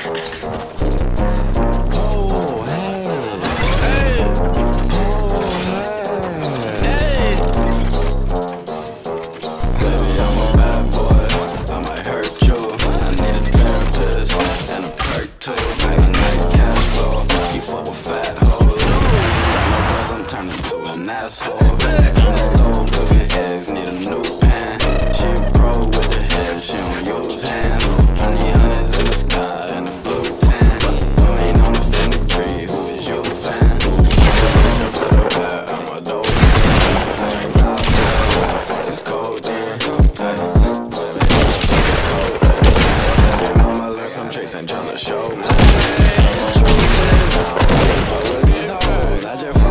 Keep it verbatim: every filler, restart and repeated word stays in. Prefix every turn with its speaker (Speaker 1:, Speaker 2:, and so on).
Speaker 1: Asshole. From the stove, cooking eggs, need a new pan. She a pro with the hair, she don't use hands. Honey hundreds in the sky and the blue tan. You ain't on the family tree, who is you fan? Bitch, I'm to the back, I'm a dope fan. I drink out there, what the fuck is cold then? Hey, what the fuck is cold then? Baby mama looks, I'm chasing, tryna show me. I don't fuck with these hoes, I just